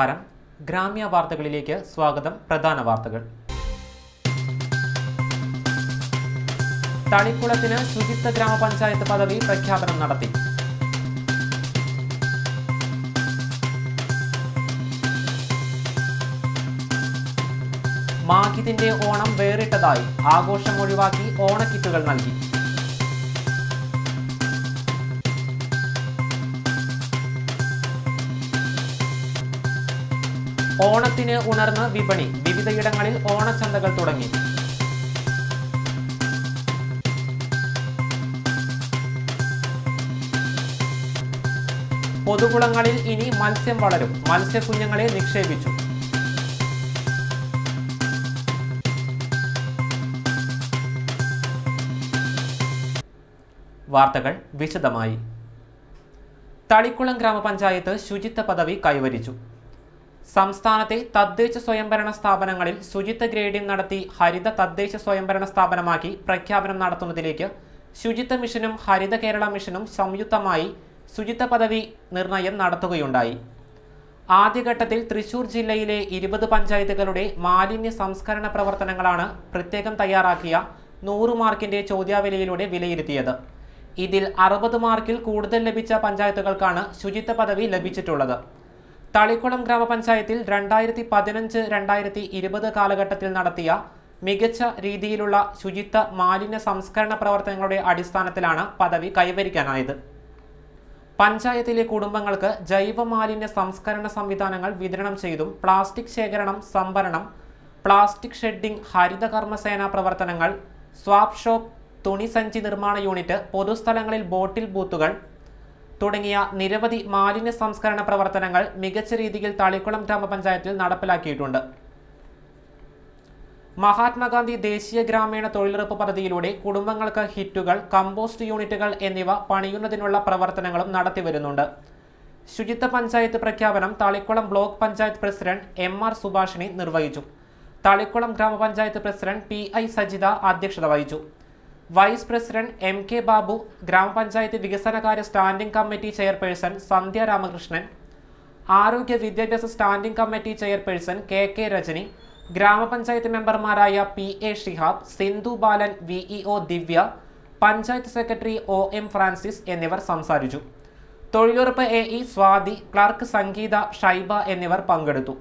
നമസ്കാരം. ഗ്രാമ്യ വാർത്തകളിലേക്ക് സ്വാഗതം. പ്രധാന വാർത്തകൾ. തളിക്കുളത്തിന് ശുചിത്വ ഗ്രാമപഞ്ചായത്ത് പദവി പ്രഖ്യാപനം നടത്തി. മാഗിദിന്റെ ഓണം വേറിട്ടതായി. ആഘോഷം ഒഴിവാക്കി ഓണക്കിറ്റുകൾ നൽകി. ഓണത്തിന് ഉണർന്ന് വിപണി. വിവിധയിടങ്ങളിൽ ഓണച്ചന്തകൾ തുടങ്ങി. പൊതുകുളങ്ങളിൽ ഇനി മത്സ്യം വളരും. മത്സ്യക്കുഞ്ഞുങ്ങളെ നിക്ഷേപിച്ചു. വാർത്തകൾ വിശദമായി. തളിക്കുളം ഗ്രാമപഞ്ചായത്ത് ശുചിത്വ പദവി കൈവരിച്ചു. സംസ്ഥാനത്തെ തദ്ദേശ സ്വയംഭരണ സ്ഥാപനങ്ങളിൽ ശുചിത്വ ഗ്രേഡിംഗ് നടത്തി ഹരിത തദ്ദേശ സ്വയംഭരണ സ്ഥാപനമാക്കി പ്രഖ്യാപനം നടത്തുന്നതിലേക്ക് ശുചിത്വ മിഷനും ഹരിത കേരള മിഷനും സംയുക്തമായി ശുചിത്വ പദവി നിർണയം നടത്തുകയുണ്ടായി. ആദ്യഘട്ടത്തിൽ തൃശൂർ ജില്ലയിലെ 20 പഞ്ചായത്തുകളുടെ മാലിന്യ സംസ്കരണ പ്രവർത്തനങ്ങളാണ് പ്രത്യേകം തയ്യാറാക്കിയ 100 മാർക്കിന്റെ ചോദ്യാവലിയിലൂടെ വിലയിരുത്തിയത്. ഇതിൽ 60 മാർക്കിൽ കൂടുതൽ ലഭിച്ച പഞ്ചായത്തുകൾക്കാണ് ശുചിത്വ പദവി ലഭിച്ചിട്ടുള്ളത്. തളിക്കുളം ഗ്രാമപഞ്ചായത്തിൽ 2015-2020 കാലഘട്ടത്തിൽ നടത്തിയ മികച്ച രീതിയിലുള്ള ശുചിത്വ മാലിന്യ സംസ്കരണ പ്രവർത്തനങ്ങളുടെ അടിസ്ഥാനത്തിലാണ് പദവി കൈവരിക്കാനായത്. പഞ്ചായത്തിലെ കുടുംബങ്ങൾക്ക് ജൈവ മാലിന്യ സംസ്കരണ സംവിധാനങ്ങൾ വിതരണം ചെയ്തും പ്ലാസ്റ്റിക് ശേഖരണം, സംഭരണം, പ്ലാസ്റ്റിക് ഷെഡിംഗ്, ഹരിത കർമ്മസേന പ്രവർത്തനങ്ങൾ, സ്വാപ്പ് ഷോപ്പ്, തുണി സഞ്ചി നിർമ്മാണ യൂണിറ്റ്, പൊതുസ്ഥലങ്ങളിൽ ബോട്ടിൽ ബൂത്തുകൾ തുടങ്ങിയ നിരവധി മാലിന്യ സംസ്കരണ പ്രവർത്തനങ്ങൾ മികച്ച രീതിയിൽ തളിക്കുളം ഗ്രാമപഞ്ചായത്തിൽ നടപ്പിലാക്കിയിട്ടുണ്ട്. മഹാത്മാഗാന്ധി ദേശീയ ഗ്രാമീണ തൊഴിലുറപ്പ് പദ്ധതിയിലൂടെ കുടുംബങ്ങൾക്ക് ഹിറ്റുകൾ, കമ്പോസ്റ്റ് യൂണിറ്റുകൾ എന്നിവ പണിയുന്നതിനുള്ള പ്രവർത്തനങ്ങളും നടത്തിവരുന്നുണ്ട്. ശുചിത്വ പഞ്ചായത്ത് പ്രഖ്യാപനം Thalikkulam block panchayat president MR Subhashini നിർവഹിച്ചു. തളിക്കുളം ഗ്രാമപഞ്ചായത്ത് പ്രസിഡന്റ് PI സജിത അധ്യക്ഷത വഹിച്ചു. വൈസ് പ്രസിഡന്റ് MK ബാബു, ഗ്രാമപഞ്ചായത്ത് വികസനകാര്യ standing committee chairperson Sandhya Ramakrishnan, ആരോഗ്യ വിദ്യാഭ്യാസ standing committee chairperson KK Rajani, ഗ്രാമപഞ്ചായത്ത് മെമ്പർമാരായ PA Shihab, Sindhu Balan, VEO Divya, panchayat secretary OM Francis എന്നിവർ സംസാരിച്ചു. തൊഴിലുറപ്പ് AE സ്വാതി, ക്ലർക്ക് സംഗീത, ഷൈബ എന്നിവർ പങ്കെടുത്തു.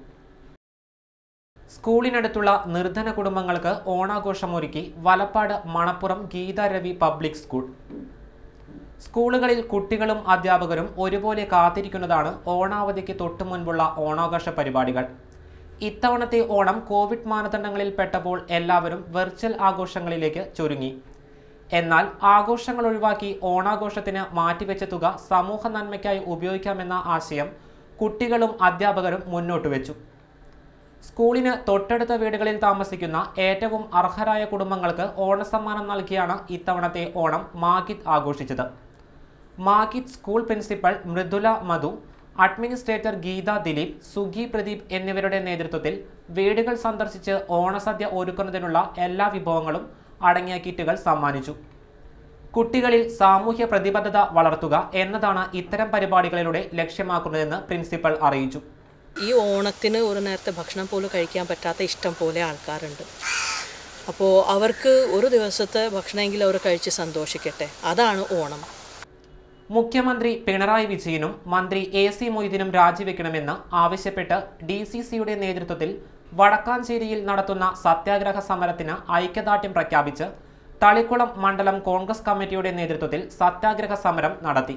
സ്കൂളിനടുത്തുള്ള നിർധന കുടുംബങ്ങൾക്ക് ഓണാഘോഷമൊരുക്കി വലപ്പാട് മണപ്പുറം ഗീത രവി പബ്ലിക് സ്കൂൾ. സ്കൂളുകളിൽ കുട്ടികളും അധ്യാപകരും ഒരുപോലെ കാത്തിരിക്കുന്നതാണ് ഓണാവധിക്ക് തൊട്ടു മുൻപുള്ള ഓണാഘോഷ പരിപാടികൾ. ഇത്തവണത്തെ ഓണം കോവിഡ് മാനദണ്ഡങ്ങളിൽ പെട്ടപ്പോൾ എല്ലാവരും വെർച്വൽ ആഘോഷങ്ങളിലേക്ക് ചുരുങ്ങി. എന്നാൽ ആഘോഷങ്ങൾ ഒഴിവാക്കി ഓണാഘോഷത്തിന് മാറ്റിവെച്ച തുക സമൂഹ നന്മയ്ക്കായി ഉപയോഗിക്കാമെന്ന ആശയം കുട്ടികളും അധ്യാപകരും മുന്നോട്ട് വെച്ചു. സ്കൂളിന് തൊട്ടടുത്ത വീടുകളിൽ താമസിക്കുന്ന ഏറ്റവും അർഹരായ കുടുംബങ്ങൾക്ക് ഓണസമ്മാനം നൽകിയാണ് ഇത്തവണത്തെ ഓണം മാഗിദ് ആഘോഷിച്ചത്. Magid school principal Mridula Madhu, administrator Geetha Dileep, Sugi Pradeep എന്നിവരുടെ നേതൃത്വത്തിൽ വീടുകൾ സന്ദർശിച്ച് ഓണസദ്യ ഒരുക്കുന്നതിനുള്ള എല്ലാ വിഭവങ്ങളും അടങ്ങിയ കിറ്റുകൾ സമ്മാനിച്ചു. കുട്ടികളിൽ സാമൂഹ്യ പ്രതിബദ്ധത വളർത്തുക എന്നതാണ് ഇത്തരം പരിപാടികളിലൂടെ ലക്ഷ്യമാക്കുന്നതെന്ന് പ്രിൻസിപ്പൽ അറിയിച്ചു. ഈ ഓണത്തിന് ഒരു നേരത്തെ ഭക്ഷണം പോലും കഴിക്കാൻ പറ്റാത്ത ഇഷ്ടം പോലെ ആൾക്കാരുണ്ട്. അപ്പോൾ അവർക്ക് ഒരു ദിവസത്തെ ഭക്ഷണമെങ്കിലും അവർ കഴിച്ച് സന്തോഷിക്കട്ടെ, അതാണ് ഓണം. മുഖ്യമന്ത്രി പിണറായി വിജയനും മന്ത്രി AC മൊയ്തീനും രാജിവെക്കണമെന്ന് ആവശ്യപ്പെട്ട് DCCയുടെ നേതൃത്വത്തിൽ വടക്കാഞ്ചേരിയിൽ നടത്തുന്ന സത്യാഗ്രഹ സമരത്തിന് ഐക്യദാർഢ്യം പ്രഖ്യാപിച്ച് തളിക്കുളം മണ്ഡലം കോൺഗ്രസ് കമ്മിറ്റിയുടെ നേതൃത്വത്തിൽ സത്യാഗ്രഹ സമരം നടത്തി.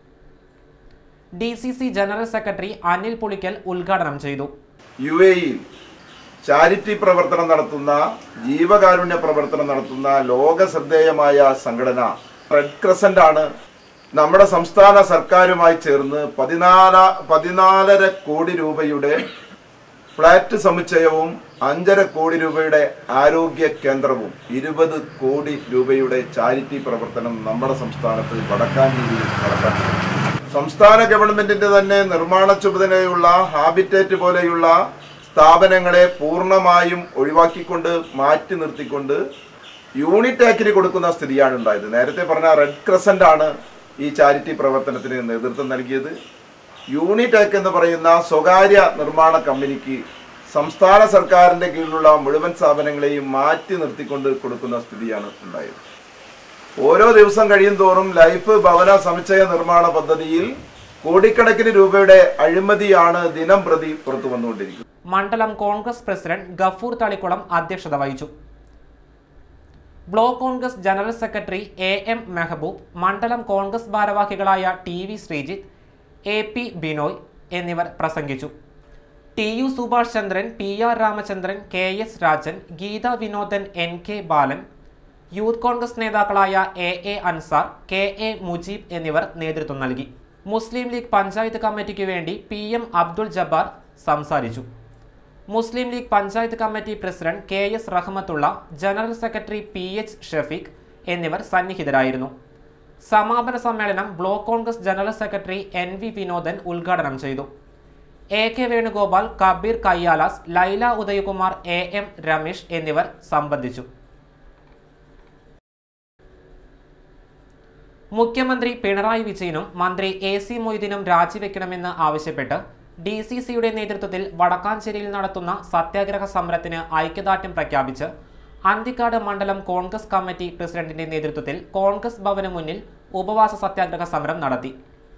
DCC general secretary Anil Pulikkal ഉദ്ഘാടനം ചെയ്തു. UAE ചാരിറ്റി പ്രവർത്തനം നടത്തുന്ന, ജീവകാരുണ്യ പ്രവർത്തനം നടത്തുന്ന ലോക ശ്രദ്ധേയമായ സംഘടന റെഡ് ക്രസന്റ് ആണ് നമ്മുടെ സംസ്ഥാന സർക്കാരുമായി ചേർന്ന് 14.5 കോടി രൂപയുടെ ഫ്ലാറ്റ് സമുച്ചയവും 5.5 കോടി രൂപയുടെ ആരോഗ്യ കേന്ദ്രവും 20 കോടി രൂപയുടെ ചാരിറ്റി പ്രവർത്തനം നമ്മുടെ സംസ്ഥാനത്ത് വടക്കാഞ്ചേരിയിൽ നടത്താൻ. സംസ്ഥാന ഗവൺമെന്റിന്റെ തന്നെ നിർമ്മാണ ചുമതലയുള്ള ഹാബിറ്റേറ്റ് പോലെയുള്ള സ്ഥാപനങ്ങളെ പൂർണ്ണമായും ഒഴിവാക്കിക്കൊണ്ട് മാറ്റി നിർത്തിക്കൊണ്ട് യൂണിറ്റ് ആക്കിന് കൊടുക്കുന്ന സ്ഥിതിയാണ് ഉണ്ടായത്. നേരത്തെ പറഞ്ഞ റെഡ് ക്രസന്റ് ആണ് ഈ ചാരിറ്റി പ്രവർത്തനത്തിന് നേതൃത്വം നൽകിയത്. യൂണിടെക് എന്ന് പറയുന്ന സ്വകാര്യ നിർമ്മാണ കമ്പനിക്ക് സംസ്ഥാന സർക്കാരിൻ്റെ കീഴിലുള്ള മുഴുവൻ സ്ഥാപനങ്ങളെയും മാറ്റി നിർത്തിക്കൊണ്ട് കൊടുക്കുന്ന സ്ഥിതിയാണ് ഉണ്ടായത്. ഓരോ ദിവസം കഴിയും തോറും ലൈഫ് ഭവന സമുച്ചയ നിർമ്മാണ പദ്ധതിയിൽ കോടിക്കണക്കിന് രൂപയുടെ അഴിമതിയാണ് ദിനം പ്രതി പുറത്തു വന്നുകൊണ്ടിരിക്കുന്നത്. മണ്ഡലം കോൺഗ്രസ് പ്രസിഡന്റ് ഗഫൂർ തളിക്കുളം അധ്യക്ഷത വഹിച്ചു. Block Congress general secretary AM Mehaboob, മണ്ഡലം കോൺഗ്രസ് ഭാരവാഹികളായ TV ശ്രീജിത്ത്, AP ബിനോയ് എന്നിവർ പ്രസംഗിച്ചു. TU Subhash Chandran, PR Ramachandran, KS Rajan, Geetha Vinodan, NK Balan, youth Congress നേതാക്കളായ AA അൻസാർ, KA മുജീബ് എന്നിവർ നേതൃത്വം നൽകി. മുസ്ലിം ലീഗ് പഞ്ചായത്ത് കമ്മിറ്റിക്ക് വേണ്ടി PM അബ്ദുൾ ജബ്ബാർ സംസാരിച്ചു. Muslim League panchayat committee president KS Rahmathulla, general secretary PH Shafeeq എന്നിവർ സന്നിഹിതരായിരുന്നു. സമാപന സമ്മേളനം block Congress general secretary NV Vinodan ഉദ്ഘാടനം ചെയ്തു. AK വേണുഗോപാൽ, കബീർ കയ്യാലാസ്, ലൈല ഉദയകുമാർ, AM രമേശ് എന്നിവർ സംബന്ധിച്ചു. മുഖ്യമന്ത്രി പിണറായി വിജയനും മന്ത്രി AC മൊയ്തീനും രാജിവെക്കണമെന്ന് ആവശ്യപ്പെട്ട് DCCയുടെ നേതൃത്വത്തിൽ വടക്കാഞ്ചേരിയിൽ നടത്തുന്ന സത്യാഗ്രഹ സമരത്തിന് ഐക്യദാർഢ്യം പ്രഖ്യാപിച്ച് അന്തിക്കാട് മണ്ഡലം കോൺഗ്രസ് കമ്മിറ്റി പ്രസിഡന്റിന്റെ നേതൃത്വത്തിൽ കോൺഗ്രസ് ഭവന് മുന്നിൽ ഉപവാസ സത്യാഗ്രഹ സമരം നടത്തി.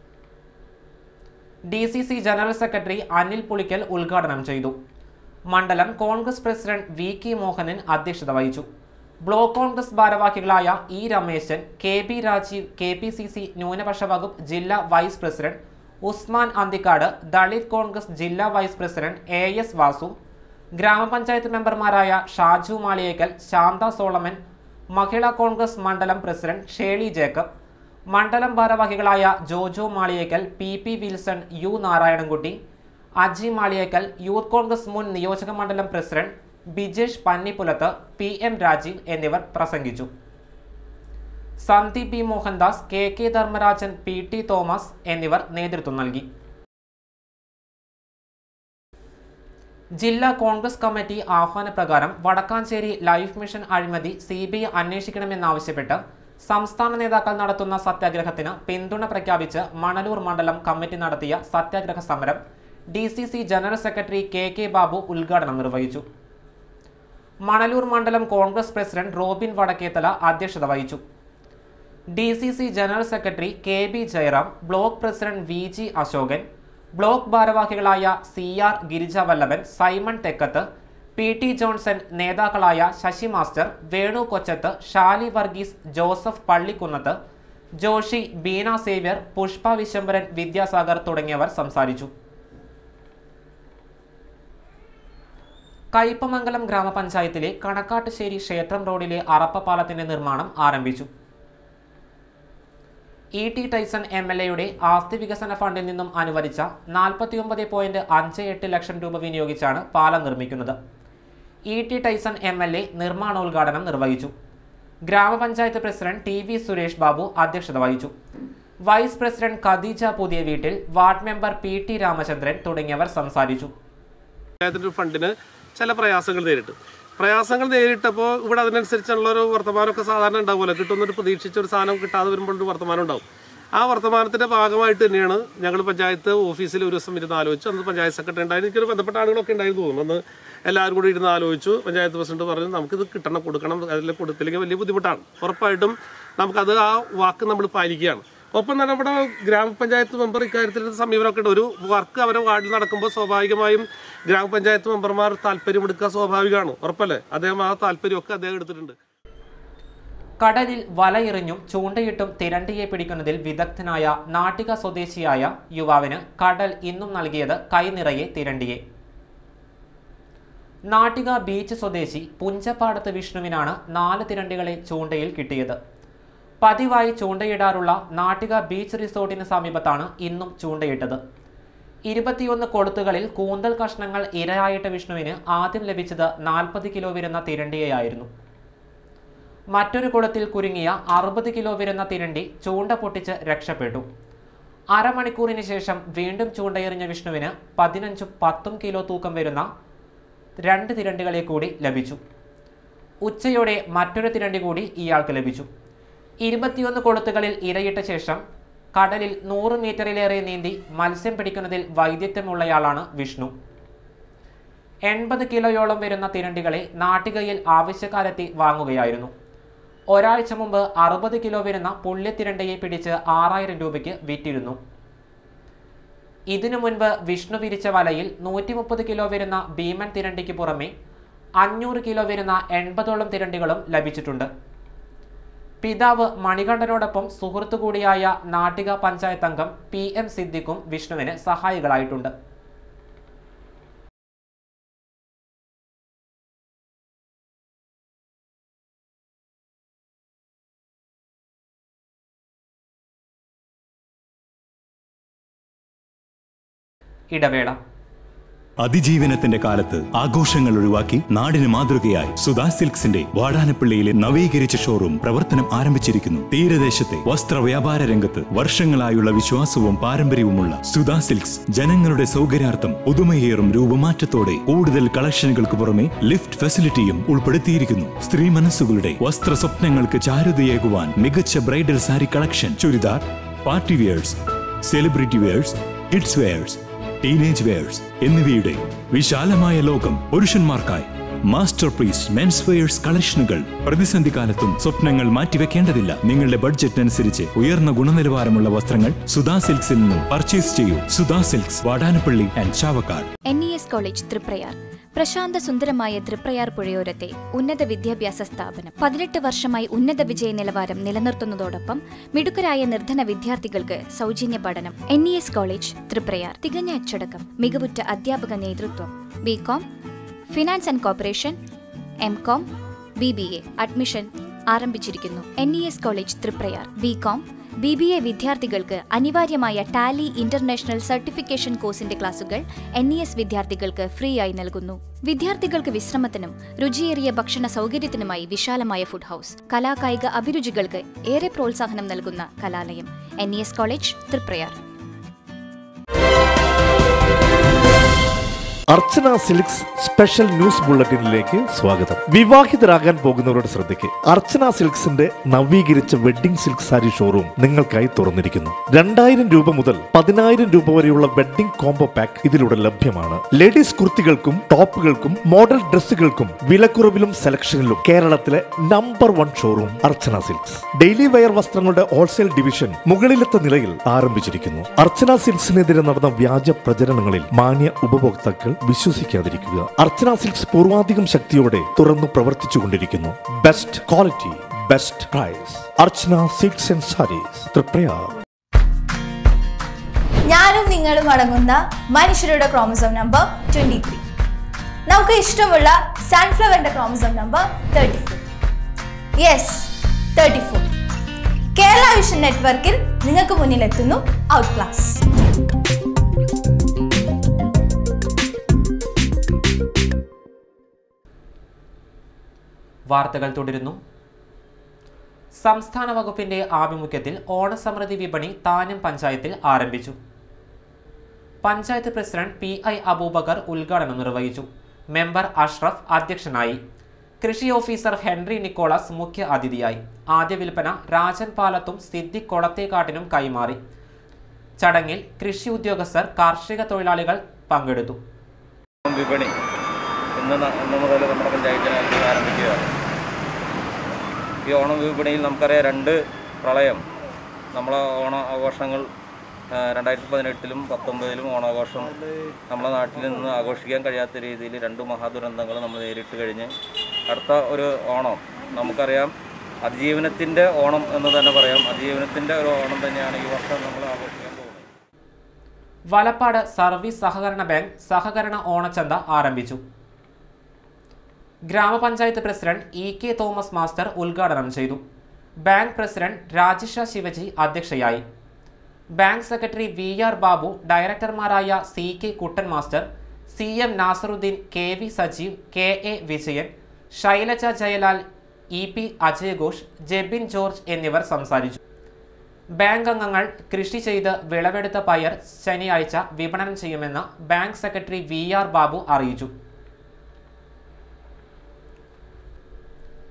DCC general secretary Anil Pulikkal ഉദ്ഘാടനം ചെയ്തു. മണ്ഡലം കോൺഗ്രസ് പ്രസിഡന്റ് VK മോഹനൻ അധ്യക്ഷത വഹിച്ചു. ബ്ലോക്ക് കോൺഗ്രസ് ഭാരവാഹികളായ E Rameshan, KB Rajeev, KPCC ന്യൂനപക്ഷ വകുപ്പ് ജില്ലാ വൈസ് പ്രസിഡന്റ് ഉസ്മാൻ അന്തിക്കാട്, ദളിത് കോൺഗ്രസ് ജില്ലാ വൈസ് പ്രസിഡന്റ് AS വാസു, ഗ്രാമപഞ്ചായത്ത് മെമ്പർമാരായ ഷാജു മാളിയേക്കൽ, ശാന്ത സോളമൻ, മഹിളാ കോൺഗ്രസ് മണ്ഡലം പ്രസിഡന്റ് ഷേളി ജേക്കബ്, മണ്ഡലം ഭാരവാഹികളായ Jojo Maliyekkal, PP Wilson, U Narayanankutty, Aji Maliyekkal, youth Congress മുൻ നിയോജക മണ്ഡലം പ്രസിഡന്റ് ബിജേഷ് പന്നിപ്പുലത്ത്, PM രാജീവ് എന്നിവർ പ്രസംഗിച്ചു. Sandeep B Mohandas, KK Dharmarajan, PT Thomas എന്നിവർ നേതൃത്വം നൽകി. ജില്ലാ കോൺഗ്രസ് കമ്മിറ്റി ആഹ്വാനപ്രകാരം വടക്കാഞ്ചേരി ലൈഫ് മിഷൻ അഴിമതി CBI അന്വേഷിക്കണമെന്നാവശ്യപ്പെട്ട് സംസ്ഥാന നേതാക്കൾ നടത്തുന്ന സത്യാഗ്രഹത്തിന് പിന്തുണ പ്രഖ്യാപിച്ച് മണലൂർ മണ്ഡലം കമ്മിറ്റി നടത്തിയ സത്യാഗ്രഹ സമരം DCC general secretary KK Babu ഉദ്ഘാടനം നിർവഹിച്ചു. മണലൂർ മണ്ഡലം കോൺഗ്രസ് പ്രസിഡന്റ് റോബിൻ വടക്കേത്തല അധ്യക്ഷത വഹിച്ചു. DCC general secretary KB Jayaram, block president VG Ashokan, block ഭാരവാഹികളായ CR Girija Vallabhan, Simon Thekkath, PT Johnson, നേതാക്കളായ Sasi master, Venu Kochath, Shali Varghese, Joseph Pallikkunnath, Joshy, Beena Xavier, Pushpa Vishambaran, Vidyasagar തുടങ്ങിയവർ സംസാരിച്ചു. കയ്പമംഗലം ഗ്രാമപഞ്ചായത്തിലെ കണക്കാട്ടുശ്ശേരി ക്ഷേത്രം റോഡിലെ അറപ്പപ്പാലത്തിന്റെ നിർമ്മാണം ആരംഭിച്ചു. ET ടൈസൺ MLAയുടെ ആസ്തി വികസന ഫണ്ടിൽ നിന്നും അനുവദിച്ച 49.58 ലക്ഷം രൂപ വിനിയോഗിച്ചാണ് പാലം നിർമ്മിക്കുന്നത്. ET ടൈസൺ MLA നിർമ്മാണോദ്ഘാടനം നിർവഹിച്ചു. ഗ്രാമപഞ്ചായത്ത് പ്രസിഡന്റ് TV സുരേഷ് ബാബു അധ്യക്ഷത വഹിച്ചു. വൈസ് പ്രസിഡന്റ് ഖദീജ പുതിയ വീട്ടിൽ, വാർഡ് മെമ്പർ PT രാമചന്ദ്രൻ തുടങ്ങിയവർ സംസാരിച്ചു. ഫണ്ടിന് ചില പ്രയാസങ്ങൾ നേരിട്ടപ്പോൾ ഇവിടെ അതിനനുസരിച്ചുള്ളൊരു വർത്തമാനമൊക്കെ സാധാരണ ഉണ്ടാവുമല്ലോ. കിട്ടുന്നൊരു പ്രതീക്ഷിച്ചൊരു സാധനം കിട്ടാതെ വരുമ്പോഴൊരു വർത്തമാനം ഉണ്ടാവും. ആ വർത്തമാനത്തിൻ്റെ ഭാഗമായിട്ട് തന്നെയാണ് ഞങ്ങൾ പഞ്ചായത്ത് ഓഫീസിൽ ഒരു ദിവസം ഇരുന്ന് ആലോചിച്ചു. അന്ന് പഞ്ചായത്ത് സെക്രട്ടറി ഉണ്ടായിരുന്നു, എനിക്കൊരു ബന്ധപ്പെട്ട ആളുകളൊക്കെ ഉണ്ടായിരുന്നു തോന്നുന്നു. അന്ന് എല്ലാവരും കൂടി ഇരുന്ന് ആലോചിച്ചു. പഞ്ചായത്ത് പ്രസിഡന്റ് പറഞ്ഞു നമുക്കിത് കൊടുക്കണം, അതിൽ കൊടുത്തില്ലെങ്കിൽ വലിയ ബുദ്ധിമുട്ടാണ്. ഉറപ്പായിട്ടും നമുക്കത് ആ വാക്ക് നമ്മൾ പാലിക്കുകയാണ്. ഒപ്പം തന്നെ നമ്മുടെ ഗ്രാമപഞ്ചായത്ത് മെമ്പർ ഇക്കാര്യത്തിൽ സമീപനമൊക്കെ ഉണ്ട്. ഒരു വർക്ക് അവരുടെ വാർഡിൽ നടക്കുമ്പോൾ സ്വാഭാവികമായും ഗ്രാമപഞ്ചായത്ത് മെമ്പർമാർ താല്പര്യമെടുക്കുക സ്വാഭാവികമാണ്, ഉറപ്പല്ലേ? അദ്ദേഹം ആ താല്പര്യമൊക്കെ അദ്ദേഹം എടുത്തിട്ടുണ്ട്. കടലിൽ വലയെറിഞ്ഞും ചൂണ്ടയിട്ടും തിരണ്ടിയെ പിടിക്കുന്നതിൽ വിദഗ്ധനായ നാട്ടിക സ്വദേശിയായ യുവാവിന് കടൽ ഇന്നും നൽകിയത് കൈനിറയെ തിരണ്ടിയെ. നാട്ടിക ബീച്ച് സ്വദേശി പുഞ്ചപ്പാടത്ത് വിഷ്ണുവിനാണ് 4 തിരണ്ടികളെ ചൂണ്ടയിൽ കിട്ടിയത്. പതിവായി ചൂണ്ടയിടാറുള്ള നാട്ടിക ബീച്ച് റിസോർട്ടിന് സമീപത്താണ് ഇന്നും ചൂണ്ടയിട്ടത്. 21 കൊളുത്തുകളിൽ കൂന്തൽ കഷ്ണങ്ങൾ ഇരയായിട്ട വിഷ്ണുവിന് ആദ്യം ലഭിച്ചത് 40 കിലോ വരുന്ന തിരണ്ടിയായിരുന്നു. മറ്റൊരു കൊളുത്തിൽ കുരുങ്ങിയ 60 കിലോ വരുന്ന തിരണ്ടി ചൂണ്ട പൊട്ടിച്ച് രക്ഷപ്പെട്ടു. അരമണിക്കൂറിന് ശേഷം വീണ്ടും ചൂണ്ടയെറിഞ്ഞ വിഷ്ണുവിന് 15ഉം 10ഉം കിലോ തൂക്കം വരുന്ന 2 തിരണ്ടികളെ കൂടി ലഭിച്ചു. ഉച്ചയോടെ മറ്റൊരു തിരണ്ടി കൂടി ഇയാൾക്ക് ലഭിച്ചു. 21 കൊളുത്തുകളിൽ ഇരയിട്ട ശേഷം കടലിൽ 100 മീറ്ററിലേറെ നീന്തി മത്സ്യം പിടിക്കുന്നതിൽ വൈദഗ്ധ്യമുള്ളയാളാണ് വിഷ്ണു. 80 കിലോയോളം വരുന്ന തിരണ്ടികളെ നാട്ടികയിൽ ആവശ്യക്കാരെത്തി വാങ്ങുകയായിരുന്നു. ഒരാഴ്ച മുമ്പ് 60 കിലോ വരുന്ന പുള്ളിത്തിരണ്ടയെ പിടിച്ച് 6000 രൂപയ്ക്ക് വിറ്റിരുന്നു. ഇതിനു മുൻപ് വിഷ്ണു വിരിച്ച വലയിൽ 130 കിലോ വരുന്ന ഭീമൻ തിരണ്ടിക്ക് പുറമെ 500 കിലോ വരുന്ന 80ഓളം തിരണ്ടികളും ലഭിച്ചിട്ടുണ്ട്. പിതാവ് മണികണ്ഠനോടൊപ്പം സുഹൃത്തു കൂടിയായ നാട്ടിക പഞ്ചായത്ത് അംഗം PM സിദ്ദിഖും വിഷ്ണുവിന് സഹായികളായിട്ടുണ്ട്. ഇടവേള. അതിജീവനത്തിന്റെ കാലത്ത് ആഘോഷങ്ങൾ ഒഴിവാക്കി നാടിന് മാതൃകയായി സുധാ സിൽക്സിന്റെ വാടാനപ്പള്ളിയിലെ നവീകരിച്ച ഷോറൂം പ്രവർത്തനം ആരംഭിച്ചിരിക്കുന്നു. തീരദേശത്തെ വസ്ത്ര വ്യാപാര രംഗത്ത് വർഷങ്ങളായുള്ള വിശ്വാസവും പാരമ്പര്യവുമുള്ള സുധാ സിൽക്സ് ജനങ്ങളുടെ സൗകര്യാർത്ഥം പുതുമയേറും രൂപമാറ്റത്തോടെ കൂടുതൽ കളക്ഷനുകൾക്ക് പുറമെ ലിഫ്റ്റ് ഫെസിലിറ്റിയും ഉൾപ്പെടുത്തിയിരിക്കുന്നു. സ്ത്രീ മനസ്സുകളുടെ വസ്ത്ര സ്വപ്നങ്ങൾക്ക് ചാരുതയേകുവാൻ മികച്ച bridal sari collection, churidar, party wears, celebrity wears, kids wears, teenage wears എന്നിവയുടെ വിശാലമായ ലോകം പുരുഷന്മാർക്കായി മാസ്റ്റർ പീസ് മെൻസ് വെയേഴ്സ് കളക്ഷനുകൾ. പ്രതിസന്ധി കാലത്തും സ്വപ്നങ്ങൾ മാറ്റിവെക്കേണ്ടതില്ല. നിങ്ങളുടെ ബഡ്ജറ്റിനനുസരിച്ച് ഉയർന്ന ഗുണനിലവാരമുള്ള വസ്ത്രങ്ങൾ സുധാ സിൽക്സിൽ നിന്നും പർച്ചേസ് ചെയ്യൂ. Sudha silks, Vatanappally and Chavakkad. NES college Triprayar പ്രശാന്ത സുന്ദരമായ തൃപ്രയാർ പുഴയോരത്തെ ഉന്നത വിദ്യാഭ്യാസ സ്ഥാപനം 18 വർഷമായി ഉന്നത വിജയ നിലവാരം നിലനിർത്തുന്നതോടൊപ്പം മിടുക്കരായ നിർധന വിദ്യാർത്ഥികൾക്ക് സൗജന്യ പഠനം. NES college Triprayar. തികഞ്ഞ അച്ചടക്കം, മികവുറ്റ അധ്യാപക നേതൃത്വം. BCom, finance and corporation, MCom, BBA admission ആരംഭിച്ചിരിക്കുന്നു. NES college Triprayar. BCom, BBA വിദ്യാർത്ഥികൾക്ക് അനിവാര്യമായ ടാലി ഇന്റർനാഷണൽ സർട്ടിഫിക്കേഷൻ കോഴ്സിന്റെ ക്ലാസുകൾ NES വിദ്യാർത്ഥികൾക്ക് ഫ്രീ ആയി നൽകുന്നു. വിദ്യാർത്ഥികൾക്ക് വിശ്രമത്തിനും രുചിയേറിയ ഭക്ഷണ സൗകര്യത്തിനുമായി വിശാലമായ ഫുഡ് ഹൗസ്. കലാകായിക അഭിരുചികൾക്ക് ഏറെ പ്രോത്സാഹനം നൽകുന്ന കലാലയം. NES college Triprayar. Archana silks special news ബുള്ളറ്റിനിലേക്ക് സ്വാഗതം. വിവാഹിതരാകാൻ പോകുന്നവരുടെ ശ്രദ്ധയ്ക്ക് അർച്ചന സിൽക്സിന്റെ നവീകരിച്ച വെഡ്ഡിംഗ് സിൽക്ക് സാരി ഷോറൂം നിങ്ങൾക്കായി തുറന്നിരിക്കുന്നു. 2000 രൂപ മുതൽ 10000 രൂപ വരെയുള്ള വെഡ്ഡിംഗ് കോംബോ പാക്ക് ഇതിലൂടെ ലഭ്യമാണ്. ലേഡീസ് കുർത്തികൾക്കും ടോപ്പുകൾക്കും മോഡൽ ഡ്രസ്സുകൾക്കും വിലക്കുറവിലും സെലക്ഷനിലും കേരളത്തിലെ number 1 showroom Archana silks. Daily wear വസ്ത്രങ്ങളുടെ ഹോൾസെയിൽ ഡിവിഷൻ മുകളിലത്തെ നിലയിൽ ആരംഭിച്ചിരിക്കുന്നു. അർച്ചന സിൽക്സിനെതിരെ നടന്ന വ്യാജ പ്രചരണങ്ങളിൽ മാന്യ ഉപഭോക്താക്കൾ വിശ്വസിക്കാതിരിക്കുക. അർച്ചന സിൽക്സ് പൂർവാധികം ശക്തിയോടെ തുറന്നു പ്രവർത്തിച്ചുകൊണ്ടിരിക്കുന്നു. Best quality, best price. Archana silks and sarees, Triprayar. ഞാനും നിങ്ങളും അടങ്ങുന്ന മനുഷ്യരുടെ ക്രോമസോം നമ്പർ 23. നമുക്ക് ഇഷ്ടമുള്ള സൺഫ്ലവറിന്റെ chromosome number 34. Yes, 34. Kerala vision നെറ്റ്വർക്കിൽ നിങ്ങൾക്ക് മുന്നിലെത്തുന്നു ഔട്ട് ക്ലാസ്. വാർത്തകൾ തുടരുന്നു. സംസ്ഥാന വകുപ്പിന്റെ ആഭിമുഖ്യത്തിൽ ഓണസമൃദ്ധി വിപണി താനം പഞ്ചായത്തിൽ ആരംഭിച്ചു. പഞ്ചായത്ത് പ്രസിഡന്റ് PI അബൂബക്കർ ഉദ്ഘാടനം നിർവഹിച്ചു. മെമ്പർ അഷ്റഫ് അധ്യക്ഷനായി. കൃഷി ഓഫീസർ ഹെൻറി നിക്കോളാസ് മുഖ്യ അതിഥിയായി. ആദ്യ വിൽപ്പന രാജൻ പാലത്തും സിദ്ദിഖ് കൊളത്തേക്കാട്ടിനും കൈമാറി. ചടങ്ങിൽ കൃഷി ഉദ്യോഗസ്ഥർ, കാർഷിക തൊഴിലാളികൾ പങ്കെടുത്തു. വിപണി ഇന്ന് മുതൽ നമ്മുടെ പഞ്ചായത്തിനകത്ത് ആരംഭിക്കുകയാണ്. ഈ ഓണം വിപണിയിൽ നമുക്കറിയാം 2 പ്രളയം നമ്മളെ ഓണ ആഘോഷങ്ങൾ 2018-ലും 2019-ലും ഓണാഘോഷം നമ്മുടെ നാട്ടിൽ നിന്ന് ആഘോഷിക്കാൻ കഴിയാത്ത രീതിയിൽ 2 മഹാദുരന്തങ്ങൾ നമ്മൾ നേരിട്ട് കഴിഞ്ഞ് അടുത്ത ഒരു ഓണം നമുക്കറിയാം അതിജീവനത്തിൻ്റെ ഓണം എന്ന് തന്നെ പറയാം. അതിജീവനത്തിൻ്റെ ഒരു ഓണം തന്നെയാണ് ഈ വർഷം നമ്മൾ ആഘോഷിക്കാൻ പോകുന്നത്. വലപ്പാട് സർവീസ് സഹകരണ ബാങ്ക് സഹകരണ ഓണച്ചന്ത ആരംഭിച്ചു. ഗ്രാമപഞ്ചായത്ത് പ്രസിഡന്റ് EK തോമസ് മാസ്റ്റർ ഉദ്ഘാടനം ചെയ്തു. ബാങ്ക് പ്രസിഡന്റ് രാജിഷ ശിവജി അധ്യക്ഷയായി. ബാങ്ക് സെക്രട്ടറി VR ബാബു, ഡയറക്ടർമാരായ CK Kuttan master, CM Nasaruddin, KV Sajeev, KA Vijayan, Shailaja Jayalal, EP അജയഘോഷ്, ജെബിൻ ജോർജ് എന്നിവർ സംസാരിച്ചു. ബാങ്ക് അംഗങ്ങൾ കൃഷി ചെയ്ത് വിളവെടുത്ത പയർ ശനിയാഴ്ച വിപണനം ചെയ്യുമെന്ന് ബാങ്ക് സെക്രട്ടറി VR ബാബു അറിയിച്ചു.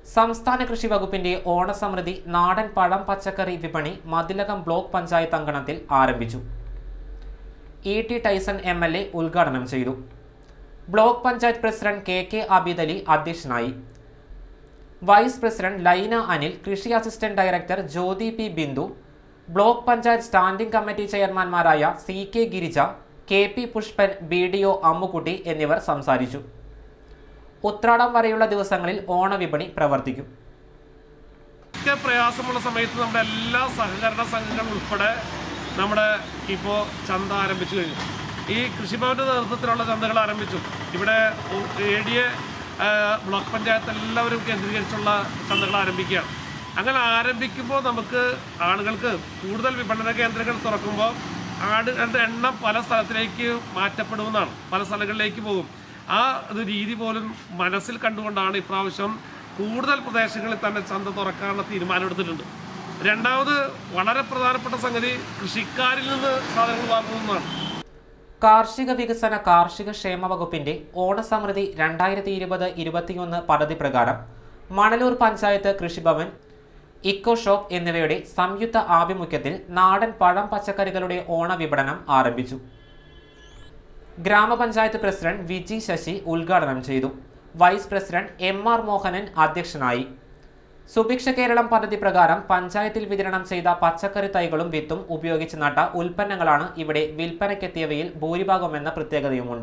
സംസ്ഥാന കൃഷി വകുപ്പിന്റെ ഓണസമൃദ്ധി നാടൻ പഴം പച്ചക്കറി വിപണി മതിലകം ബ്ലോക്ക് പഞ്ചായത്ത് അങ്കണത്തിൽ ആരംഭിച്ചു. E.T. ടൈസൺ MLA ഉദ്ഘാടനം ചെയ്തു. Block panchayat president KK Abeed Ali അധ്യക്ഷനായി. വൈസ് പ്രസിഡന്റ് ലൈന അനിൽ, കൃഷി assistant director Jyothi P. Bindu, block panchayat standing committee ചെയർമാൻമാരായ CK Girija, KP Pushpan, BDO Ammukutty എന്നിവർ സംസാരിച്ചു. ഉത്രാടം വരെയുള്ള ദിവസങ്ങളിൽ ഓണവിപണി പ്രവർത്തിക്കും. പ്രയാസമുള്ള സമയത്ത് നമ്മുടെ എല്ലാ സഹകരണ സംഘങ്ങളും ഉൾപ്പെടെ നമ്മുടെ ഇപ്പോൾ ചന്ത ആരംഭിച്ചു കഴിഞ്ഞു. ഈ കൃഷിഭവന്റെ നേതൃത്വത്തിലുള്ള ചന്തകൾ ആരംഭിച്ചു. ഇവിടെ ADA ബ്ലോക്ക് പഞ്ചായത്ത് എല്ലാവരും കേന്ദ്രീകരിച്ചുള്ള ചന്തകൾ ആരംഭിക്കുകയാണ്. അങ്ങനെ ആരംഭിക്കുമ്പോൾ നമുക്ക് ആളുകൾക്ക് കൂടുതൽ വിപണന കേന്ദ്രങ്ങൾ തുറക്കുമ്പോൾ ആടുകളുടെ എണ്ണം പല സ്ഥലത്തിലേക്ക് മാറ്റപ്പെടുമെന്നാണ്, പല സ്ഥലങ്ങളിലേക്ക് പോകും. ആ ഒരു രീതി പോലും മനസ്സിൽ കണ്ടുകൊണ്ടാണ് ഇപ്രാവശ്യം കൂടുതൽ പ്രദേശങ്ങളിൽ തന്നെ ചന്ത തുറക്കാനുള്ള തീരുമാനമെടുത്തിട്ടുണ്ട്. രണ്ടാമത് വളരെ പ്രധാനപ്പെട്ട സംഗതി കൃഷിക്കാരിൽ നിന്ന് സാധനങ്ങൾ വാങ്ങുന്നതാണ്. കാർഷിക വികസന കാർഷിക ക്ഷേമ വകുപ്പിന്റെ ഓണസമൃദ്ധി 2020-21 പദ്ധതി പ്രകാരം മണലൂർ പഞ്ചായത്ത് കൃഷിഭവൻ, ഇക്കോ ഷോപ്പ് എന്നിവയുടെ സംയുക്ത ആഭിമുഖ്യത്തിൽ നാടൻ പഴം പച്ചക്കറികളുടെ ഓണവിപണനം ആരംഭിച്ചു. ഗ്രാമപഞ്ചായത്ത് പ്രസിഡന്റ് വിജി ശശി ഉദ്ഘാടനം ചെയ്തു. വൈസ് പ്രസിഡന്റ് MR മോഹനൻ അധ്യക്ഷനായി. സുഭിക്ഷ കേരളം പദ്ധതി പ്രകാരം പഞ്ചായത്തിൽ വിതരണം ചെയ്ത പച്ചക്കറി തൈകളും വിത്തും ഉപയോഗിച്ച് നട്ട ഉൽപ്പന്നങ്ങളാണ് ഇവിടെ വിൽപ്പനയ്ക്കെത്തിയവയിൽ ഭൂരിഭാഗമെന്ന പ്രത്യേകതയുമുണ്ട്.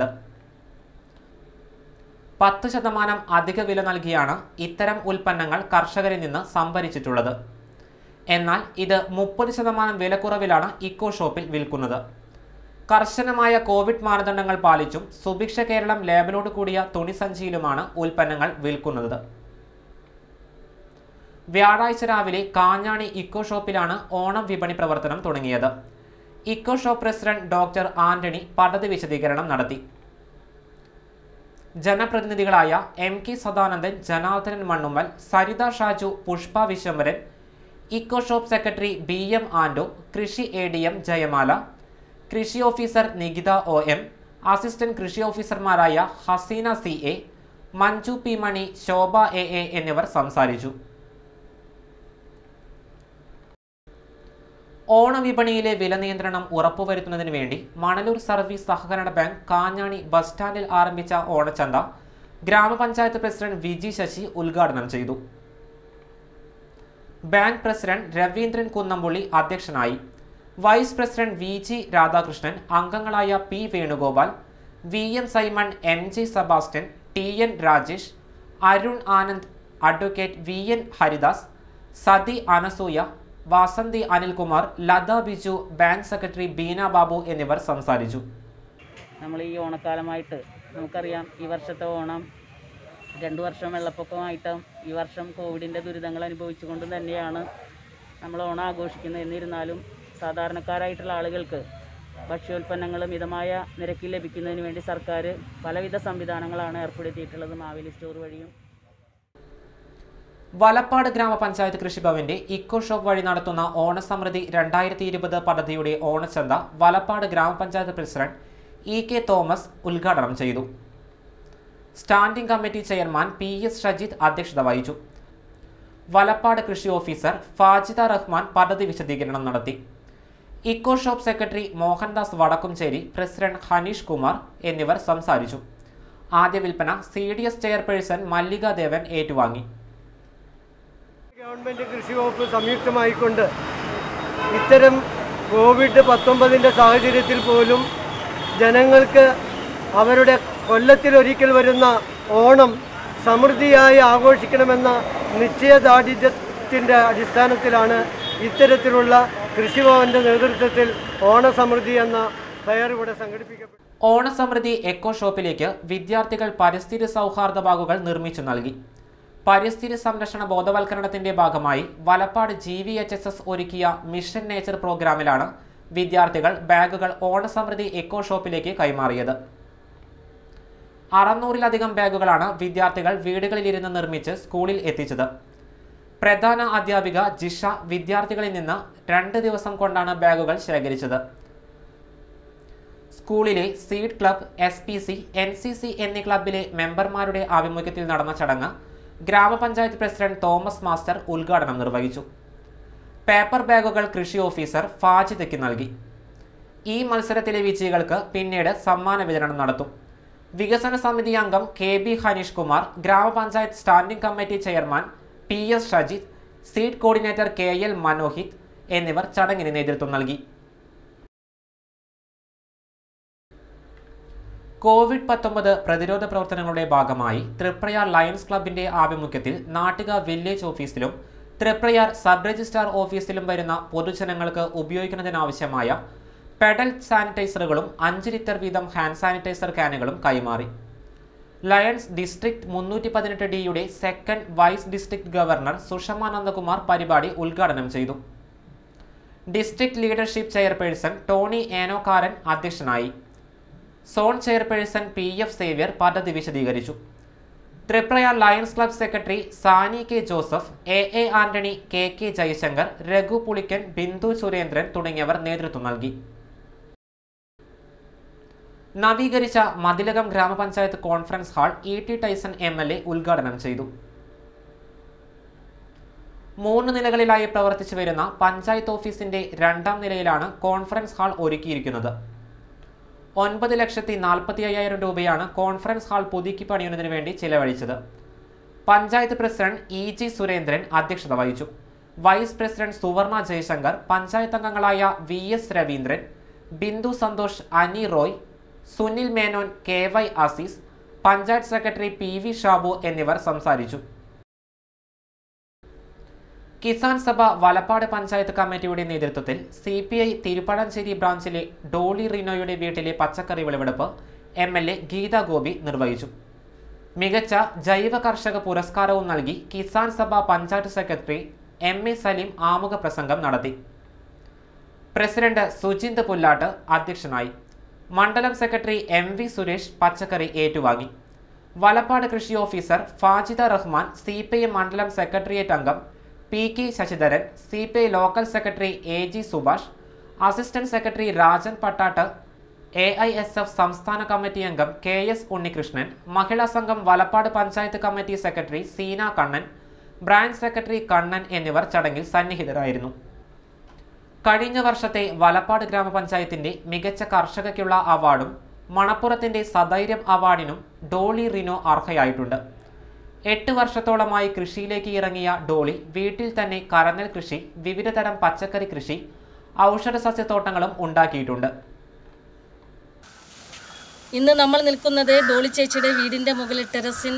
10% അധിക വില നൽകിയാണ് ഇത്തരം ഉൽപ്പന്നങ്ങൾ കർഷകരിൽ നിന്ന് സംഭരിച്ചിട്ടുള്ളത്. എന്നാൽ ഇത് 30% വിലക്കുറവിലാണ് ഇക്കോ ഷോപ്പിൽ വിൽക്കുന്നത്. കർശനമായ കോവിഡ് മാനദണ്ഡങ്ങൾ പാലിച്ചും സുഭിക്ഷ കേരളം ലേബലോട് കൂടിയ തുണിസഞ്ചിയിലുമാണ് ഉൽപ്പന്നങ്ങൾ വിൽക്കുന്നത്. വ്യാഴാഴ്ച രാവിലെ കാഞ്ഞാണി ഇക്കോ ഷോപ്പിലാണ് ഓണം വിപണി പ്രവർത്തനം തുടങ്ങിയത്. Eco shop president doctor Antony പദ്ധതി വിശദീകരണം നടത്തി. ജനപ്രതിനിധികളായ MK Sadanandan, Janardhanan Mannummal, Saritha Shaju, Pushpa Vishwambharan, eco shop secretary BM Ando, കൃഷി ADM ജയമാല, കൃഷി ഓഫീസർ നികിത OM, അസിസ്റ്റന്റ് കൃഷി ഓഫീസർമാരായ ഹസീന CA, മഞ്ജു P. മണി, ശോഭ AA എന്നിവർ സംസാരിച്ചു. ഓണവിപണിയിലെ വില നിയന്ത്രണം ഉറപ്പുവരുത്തുന്നതിന് വേണ്ടി മണലൂർ സർവീസ് സഹകരണ ബാങ്ക് കാഞ്ഞാണി ബസ് സ്റ്റാൻഡിൽ ആരംഭിച്ച ഓണച്ചന്ത ഗ്രാമപഞ്ചായത്ത് പ്രസിഡന്റ് വിജി ശശി ഉദ്ഘാടനം ചെയ്തു. ബാങ്ക് പ്രസിഡന്റ് രവീന്ദ്രൻ കുന്നംപുള്ളി അധ്യക്ഷനായി. വൈസ് പ്രസിഡന്റ് VG രാധാകൃഷ്ണൻ, അംഗങ്ങളായ P. Venugopal, VM Simon, MG Sebastian, TN Rajesh, Arun Anand, advocate VN Haridas, Sathi Anasuya, Vasanthi Anilkumar, Latha Biju, bank secretary Beena Babu എന്നിവർ സംസാരിച്ചു. നമ്മൾ ഈ ഓണക്കാലമായിട്ട് നമുക്കറിയാം, ഈ വർഷത്തെ ഓണം 2 വർഷം വെള്ളപ്പൊക്കമായിട്ടും ഈ വർഷം കോവിഡിൻ്റെ ദുരിതങ്ങൾ അനുഭവിച്ചുകൊണ്ട് തന്നെയാണ് നമ്മൾ ഓണം ആഘോഷിക്കുന്നത്. എന്നിരുന്നാലും സാധാരണക്കാരായിട്ടുള്ള ആളുകൾക്ക് ഭക്ഷ്യോൽപ്പന്നങ്ങൾ മിതമായ നിരക്കിൽ ലഭിക്കുന്നതിന് വേണ്ടി സർക്കാർ പലവിധ സംവിധാനങ്ങളാണ് ഏർപ്പെടുത്തിയിട്ടുള്ളത്. മാവേലി സ്റ്റോർ വഴിയും വലപ്പാട് ഗ്രാമപഞ്ചായത്ത് കൃഷിഭവന്റെ ഇക്കോ ഷോപ്പ് വഴി നടത്തുന്ന ഓണസമൃദ്ധി 2020 പദ്ധതിയുടെ ഓണച്ചന്ത വലപ്പാട് ഗ്രാമപഞ്ചായത്ത് പ്രസിഡന്റ് EK തോമസ് ഉദ്ഘാടനം ചെയ്തു. Standing committee chairman PS Shajith അധ്യക്ഷത വഹിച്ചു. വലപ്പാട് കൃഷി ഓഫീസർ ഫാജിദ റഹ്മാൻ പദ്ധതി വിശദീകരണം നടത്തി. Eco shop secretary Mohandas Vadakkumcheri, president Haneesh Kumar എന്നിവർ സംസാരിച്ചു. ആദ്യ വിൽപ്പന CDS ചെയർപേഴ്സൺ മല്ലിക ദേവൻ ഏറ്റുവാങ്ങി. ഗവൺമെൻറ് കൃഷി വകുപ്പ് സംയുക്തമായിക്കൊണ്ട് ഇത്തരം COVID-19 സാഹചര്യത്തിൽ പോലും ജനങ്ങൾക്ക് അവരുടെ കൊല്ലത്തിലൊരിക്കൽ വരുന്ന ഓണം സമൃദ്ധിയായി ആഘോഷിക്കണമെന്ന നിശ്ചയദാർഢ്യത്തിൻ്റെ അടിസ്ഥാനത്തിലാണ് ഇത്തരത്തിലുള്ള കൃഷിഭവന്റെ നേതൃത്വത്തിൽ ഓണസമൃദ്ധി എന്ന ഫെയർ ഇവിടെ സംഘടിപ്പിക്കപ്പെട്ടു. ഓണസമൃദ്ധി എക്കോ ഷോപ്പിലേക്ക് വിദ്യാർത്ഥികൾ പരിസ്ഥിതി സൗഹാർദ്ദ ബാഗുകൾ നിർമ്മിച്ചു നൽകി. പരിസ്ഥിതി സംരക്ഷണ ബോധവൽക്കരണത്തിന്റെ ഭാഗമായി വലപ്പാട് GVHSS ഒരുക്കിയ മിഷൻ നേച്ചർ പ്രോഗ്രാമിലാണ് വിദ്യാർത്ഥികൾ ബാഗുകൾ ഓണസമൃദ്ധി എക്കോ ഷോപ്പിലേക്ക് കൈമാറിയത്. 600-ലധികം ബാഗുകളാണ് വിദ്യാർത്ഥികൾ വീടുകളിലിരുന്ന് നിർമ്മിച്ച് സ്കൂളിൽ എത്തിച്ചത്. പ്രധാന അധ്യാപിക ജിഷ വിദ്യാർത്ഥികളിൽ നിന്ന് 2 ദിവസം കൊണ്ടാണ് ബാഗുകൾ ശേഖരിച്ചത്. സ്കൂളിലെ സീഡ് ക്ലബ്, SPC, NCC എന്നീ ക്ലബിലെ മെമ്പർമാരുടെ ആഭിമുഖ്യത്തിൽ നടന്ന ചടങ്ങ് ഗ്രാമപഞ്ചായത്ത് പ്രസിഡന്റ് തോമസ് മാസ്റ്റർ ഉദ്ഘാടനം നിർവഹിച്ചു. പേപ്പർ ബാഗുകൾ കൃഷി ഓഫീസർ ഫാജിദയ്ക്ക് നൽകി. ഈ മത്സരത്തിലെ വിജയികൾക്ക് പിന്നീട് സമ്മാന വിതരണം നടത്തും. വികസന സമിതി അംഗം KB Haneesh Kumar, grama panchayat standing committee chairman PS Shajith, seed coordinator KL Manohith എന്നിവർ ചടങ്ങിന് നേതൃത്വം നൽകി. കോവിഡ്-19 പ്രതിരോധ പ്രവർത്തനങ്ങളുടെ ഭാഗമായി തൃപ്രയാർ ലയൺസ് ക്ലബിന്റെ ആഭിമുഖ്യത്തിൽ നാട്ടിക വില്ലേജ് ഓഫീസിലും തൃപ്രയാർ സബ് രജിസ്ട്രാർ ഓഫീസിലും വരുന്ന പൊതുജനങ്ങൾക്ക് ഉപയോഗിക്കുന്നതിനാവശ്യമായ പെഡൽ സാനിറ്റൈസറുകളും 5 ലിറ്റർ വീതം ഹാൻഡ് സാനിറ്റൈസർ ക്യാനുകളും കൈമാറി. Lions district 318D second vice district governor Sushama Nandakumar പരിപാടി ഉദ്ഘാടനം ചെയ്തു. District leadership chairperson Tony Enokkaran അധ്യക്ഷനായി. സോൺ ചെയർപേഴ്സൺ PF സേവ്യർ പദ്ധതി വിശദീകരിച്ചു. Triprayar lions club secretary Sani K Joseph, AA Antony, KK Jayashankar, Raghu Pulikkan, Bindu Surendran തുടങ്ങിയവർ നേതൃത്വം നൽകി. നവീകരിച്ച Mathilakam grama panchayat conference hall ET Tyson MLA ഉദ്ഘാടനം ചെയ്തു. 3 നിലകളിലായി പ്രവർത്തിച്ചു വരുന്ന പഞ്ചായത്ത് ഓഫീസിന്റെ 2ാം നിലയിലാണ് കോൺഫറൻസ് ഹാൾ ഒരുക്കിയിരിക്കുന്നത്. 9,45,000 രൂപയാണ് കോൺഫറൻസ് ഹാൾ പുതുക്കി പണിയുന്നതിന് വേണ്ടി ചിലവഴിച്ചത്. പഞ്ചായത്ത് പ്രസിഡന്റ് EG സുരേന്ദ്രൻ അധ്യക്ഷത വഹിച്ചു. വൈസ് പ്രസിഡന്റ് സുവർണ ജയശങ്കർ, പഞ്ചായത്ത് അംഗങ്ങളായ VS Raveendran, Bindu Santhosh, Ani Roy, Sunil Menon, KY Azeez, panchayat secretary PV Shabu എന്നിവർ സംസാരിച്ചു. കിസാൻ സഭ വലപ്പാട് പഞ്ചായത്ത് കമ്മിറ്റിയുടെ നേതൃത്വത്തിൽ CPI തിരുപ്പഴഞ്ചേരി ബ്രാഞ്ചിലെ ഡോളി റിനോയുടെ വീട്ടിലെ പച്ചക്കറി വിളവെടുപ്പ് MLA ഗീത ഗോപി നിർവഹിച്ചു. മികച്ച ജൈവ കർഷക പുരസ്കാരവും നൽകി കിസാൻ സഭ പഞ്ചായത്ത് സെക്രട്ടറി MA സലീം ആമുഖ പ്രസംഗം നടത്തി. പ്രസിഡന്റ് സുജിന്ത് പുല്ലാട്ട് അധ്യക്ഷനായി. മണ്ഡലം സെക്രട്ടറി MV സുരേഷ് പച്ചക്കറി ഏറ്റുവാങ്ങി. വലപ്പാട് കൃഷി ഓഫീസർ ഫാജിദ റഹ്മാൻ, CPI മണ്ഡലം സെക്രട്ടേറിയറ്റ് അംഗം PK Sasidharan, CPI local secretary AG Subhash, assistant secretary Rajan Pattatt, AISF സംസ്ഥാന കമ്മിറ്റി അംഗം KS Unnikrishnan, Mahila Sangham Valappad panchayat committee secretary Seena Kannan, branch secretary Kannan എന്നിവർ ചടങ്ങിൽ സന്നിഹിതരായിരുന്നു. കഴിഞ്ഞ വർഷത്തെ വലപ്പാട് ഗ്രാമപഞ്ചായത്തിന്റെ മികച്ച കർഷകയ്ക്കുള്ള അവാർഡും മണപ്പുറത്തിന്റെ സധൈര്യം അവാർഡിനും ഡോളി റിനോ അർഹയായിട്ടുണ്ട്. 8 വർഷത്തോളമായി കൃഷിയിലേക്ക് ഇറങ്ങിയ ഡോളി വീട്ടിൽ തന്നെ കരനെൽ കൃഷി, വിവിധതരം പച്ചക്കറി കൃഷി, ഔഷധ സസ്യത്തോട്ടങ്ങളും ഉണ്ടാക്കിയിട്ടുണ്ട്. ഇന്ന് നമ്മൾ നിൽക്കുന്നത് ഡോളി ചേച്ചിയുടെ വീടിൻ്റെ മുകളിൽ ടെറസിൽ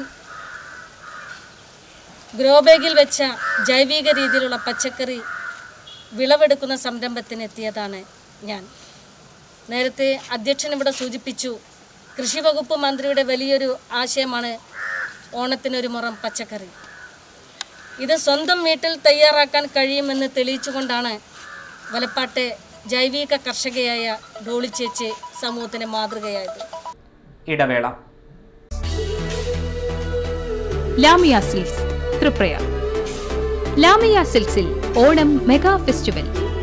ഗ്രോ ബാഗിൽ വെച്ച ജൈവിക രീതിയിലുള്ള പച്ചക്കറി വിളവെടുക്കുന്ന സംരംഭത്തിന് എത്തിയതാണ് ഞാൻ. നേരത്തെ അധ്യക്ഷൻ ഇവിടെ സൂചിപ്പിച്ചു, കൃഷി വകുപ്പ് മന്ത്രിയുടെ വലിയൊരു ആശയമാണ് ഓണത്തിനൊരു മുറം പച്ചക്കറി. ഇത് സ്വന്തം വീട്ടിൽ തയ്യാറാക്കാൻ കഴിയുമെന്ന് തെളിയിച്ചുകൊണ്ടാണ് വലപ്പാട്ടെ ജൈവിക കർഷകയായ ഡോളി ചേച്ചി സമൂഹത്തിന് മാതൃകയായത്. ഇടവേള. ലാമിയ സിൽക്സ് തൃപ്രയാർ. ലാമിയ സിൽക്സിൽ ഓണം മെഗാ ഫെസ്റ്റിവൽ.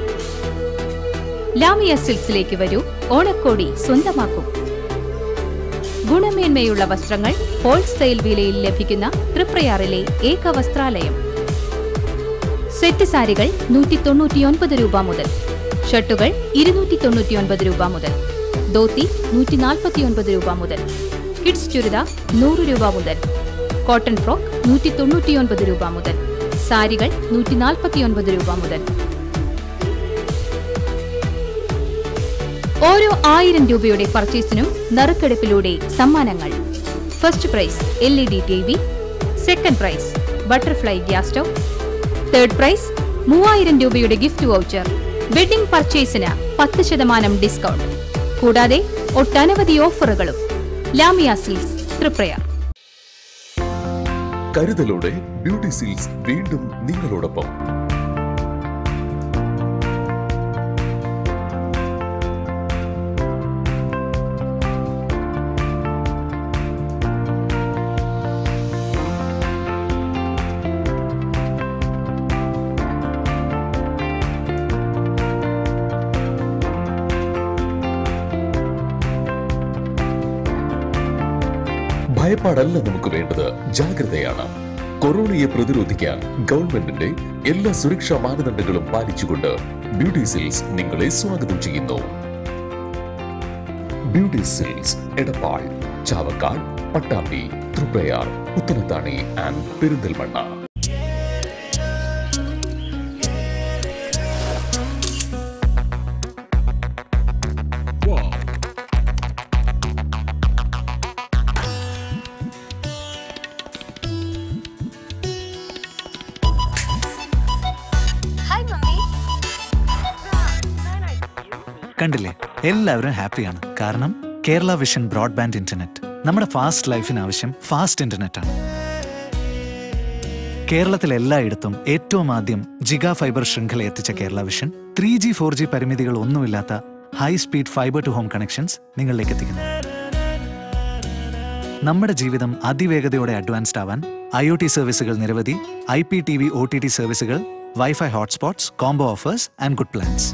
ലാമിയ സിൽക്സിലേക്ക് വരൂ, ഓണക്കോടി സ്വന്തമാക്കൂ. ഗുണമേന്മയുള്ള വസ്ത്രങ്ങൾ ഹോൾസെയിൽ വിലയിൽ ലഭിക്കുന്ന തൃപ്രയാറിലെ ഏക വസ്ത്രാലയം. സെറ്റ് സാരികൾ 199 രൂപ മുതൽ, ഷർട്ടുകൾ 299 രൂപ മുതൽ, ധോത്തി 149 രൂപ മുതൽ, കിഡ്സ് ചുരിദാർ 100 രൂപ മുതൽ, കോട്ടൺ ഫ്രോക്ക് 199 രൂപ മുതൽ, സാരികൾ 149 രൂപ മുതൽ. ഓരോ 1000 രൂപയുടെ പർച്ചേസിനും നറുക്കെടുപ്പിലൂടെ സമ്മാനങ്ങൾ. First prize LED TV, second prize butterfly gas stove, third prize 3000 രൂപയുടെ ഗിഫ്റ്റ് വൗച്ചർ. വെഡിംഗ് പർച്ചേസിന് 10% ഡിസ്കൗണ്ട്, കൂടാതെ ഒട്ടനവധി ഓഫറുകളും. ലാമിയ സിൽക്സ് തൃപ്രയാർ. കരുതലോടെ ബ്യൂട്ടി സീൽസ് വീണ്ടും നിങ്ങളോടൊപ്പം. ഭയപ്പാടല്ല നമുക്ക് വേണ്ടത്, ജാഗ്രതയാണ്. കൊറോണയെ പ്രതിരോധിക്കാൻ ഗവൺമെന്റിന്റെ എല്ലാ സുരക്ഷാ മാനദണ്ഡങ്ങളും പാലിച്ചുകൊണ്ട് ബ്യൂട്ടി സിൽസ് നിങ്ങളെ സ്വാഗതം ചെയ്യുന്നു. Beauty silks Edappal, Chavakkad, Pattambi, Triprayar, Puthanathani and Perinthalmanna. കണ്ടില്ലേ, എല്ലാവരും ഹാപ്പിയാണ്. കാരണം കേരള വിഷൻ ബ്രോഡ്ബാൻഡ് ഇന്റർനെറ്റ്. നമ്മുടെ ഫാസ്റ്റ് ലൈഫിന് ആവശ്യം ഫാസ്റ്റ് ഇന്റർനെറ്റ് ആണ്. കേരളത്തിൽ എല്ലായിടത്തും ഏറ്റവും ആദ്യം ജിഗാ ഫൈബർ ശൃംഖല എത്തിച്ച കേരള വിഷൻ 3G 4G പരിമിതികൾ ഒന്നുമില്ലാത്ത high speed fibre to home connections നിങ്ങളിലേക്ക് എത്തിക്കുന്നു. നമ്മുടെ ജീവിതം അതിവേഗതയോടെ അഡ്വാൻസ്ഡ് ആവാൻ IoT സർവീസുകൾ നിരവധി, IPTV OTT സർവീസുകൾ, wifi hotspots, combo offers and good plans.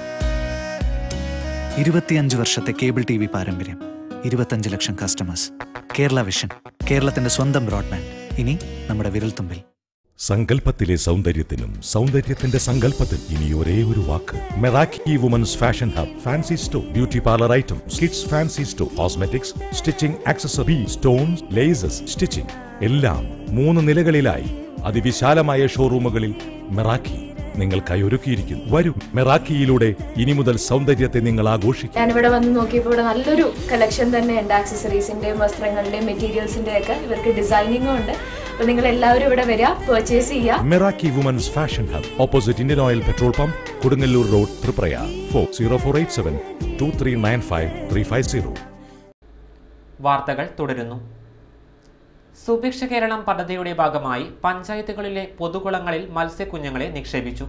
25 വർഷത്തെ കേബിൾ TV പാരമ്പര്യം, 25 ലക്ഷം കസ്റ്റമേഴ്സ്. കേരള വിഷൻ, കേരളത്തിന്റെ സ്വന്തം ബ്രോഡ്ബാൻഡ്, ഇനി നമ്മുടെ വിരൽത്തുമ്പിൽ. സങ്കല്പത്തിലെ സൗന്ദര്യത്തിനും സൗന്ദര്യത്തിന്റെ സങ്കല്പത്തിൽ ഇനി ഒരേ ഒരു വാക്ക്. Meraki women's fashion hub, fancy store, beauty parlour items, kids fancy store, cosmetics, stitching, accessory, stones, laces, stitching എല്ലാം 3 നിലകളിലായി അതിവിശാലമായ ഷോറൂമുകളിൽ മെറാക്കി നിങ്ങൾക്കായി ഒരുക്കിയിരിക്കുന്നു. വരും, മെറാക്കിയിലൂടെ ഇനി മുതൽ സൗന്ദര്യത്തെ നിങ്ങൾ ആഘോഷിക്കും. ഞാനിവിടെ വന്ന് നോക്കിയപ്പോൾ ഇവിടെ നല്ലൊരു കളക്ഷൻ തന്നെയുണ്ട്. ആക്സസറീസിന്റെയും വസ്ത്രങ്ങളുടെയും മെറ്റീരിയൽസിന്റെയും ഒക്കെ ഇവർക്ക് ഡിസൈനിങ്ങും ഉണ്ട്. അപ്പോൾ നിങ്ങൾ എല്ലാവരും ഇവിടെ വരിക, പർച്ചേസ് ചെയ്യുക. Meraki women's fashion hub, opposite Indian oil petrol pump, Kodungallur road, Triprayar. 04872395 വാർത്തകൾ തുടരുന്നു. സുഭിക്ഷ കേരളം പദ്ധതിയുടെ ഭാഗമായി പഞ്ചായത്തുകളിലെ പൊതുകുളങ്ങളിൽ മത്സ്യക്കുഞ്ഞുങ്ങളെ നിക്ഷേപിച്ചു.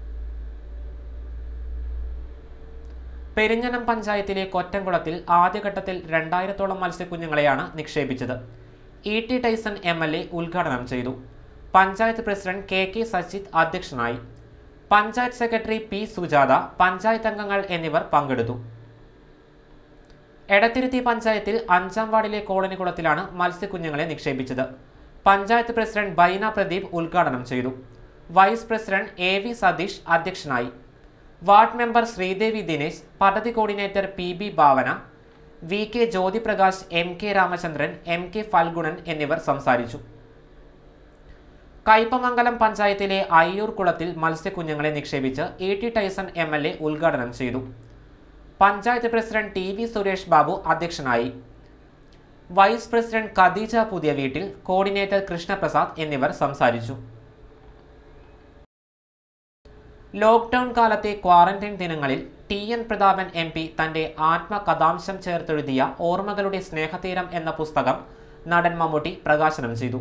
പെരിഞ്ഞനം പഞ്ചായത്തിലെ കൊറ്റംകുളത്തിൽ ആദ്യഘട്ടത്തിൽ 2000-ഓളം മത്സ്യക്കുഞ്ഞുങ്ങളെയാണ് നിക്ഷേപിച്ചത്. ET ടൈസൺ MLA ഉദ്ഘാടനം ചെയ്തു. പഞ്ചായത്ത് പ്രസിഡന്റ് KK സജിത് അധ്യക്ഷനായി. പഞ്ചായത്ത് സെക്രട്ടറി P സുജാത, പഞ്ചായത്ത് അംഗങ്ങൾ എന്നിവർ പങ്കെടുത്തു. എടത്തിരുത്തി പഞ്ചായത്തിൽ 5-ാം വാർഡിലെ കോളനി കുളത്തിലാണ് മത്സ്യക്കുഞ്ഞുങ്ങളെ നിക്ഷേപിച്ചത്. പഞ്ചായത്ത് പ്രസിഡന്റ് ബൈന പ്രദീപ് ഉദ്ഘാടനം ചെയ്തു. വൈസ് പ്രസിഡന്റ് AV സതീഷ് അധ്യക്ഷനായി. വാർഡ് മെമ്പർ ശ്രീദേവി ദിനേശ്, പദ്ധതി coordinator PB Bhavana, VK Jyothiprakash, MK Ramachandran, MK Phalgunan എന്നിവർ സംസാരിച്ചു. കയ്പമംഗലം പഞ്ചായത്തിലെ അയ്യൂർ കുളത്തിൽ മത്സ്യക്കുഞ്ഞുങ്ങളെ നിക്ഷേപിച്ച് ET ടൈസൺ MLA ഉദ്ഘാടനം ചെയ്തു. പഞ്ചായത്ത് പ്രസിഡന്റ് TV സുരേഷ് ബാബു അധ്യക്ഷനായി. വൈസ് പ്രസിഡന്റ് ഖദീജ പുതിയ വീട്ടിൽ, കോർഡിനേറ്റർ കൃഷ്ണപ്രസാദ് എന്നിവർ സംസാരിച്ചു. ലോക്ക്ഡൌൺ കാലത്തെ ക്വാറന്റൈൻ ദിനങ്ങളിൽ TN പ്രതാപൻ MP തന്റെ ആത്മകഥാംശം ചേർത്തെഴുതിയ ഓർമ്മകളുടെ സ്നേഹതീരം എന്ന പുസ്തകം നടൻ മമ്മൂട്ടി പ്രകാശനം ചെയ്തു.